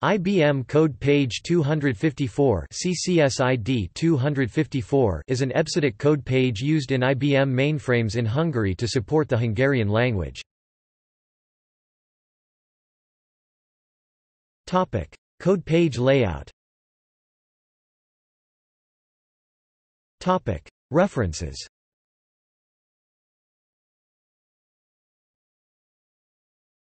IBM Code Page 254 CCSID 254 is an EBCDIC code page used in IBM mainframes in Hungary to support the Hungarian language. Code page layout. References